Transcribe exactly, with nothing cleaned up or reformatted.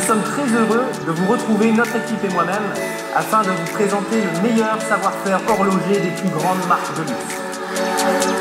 sommes très heureux de vous retrouver, notre équipe et moi-même, afin de vous présenter le meilleur savoir-faire horloger des plus grandes marques de luxe.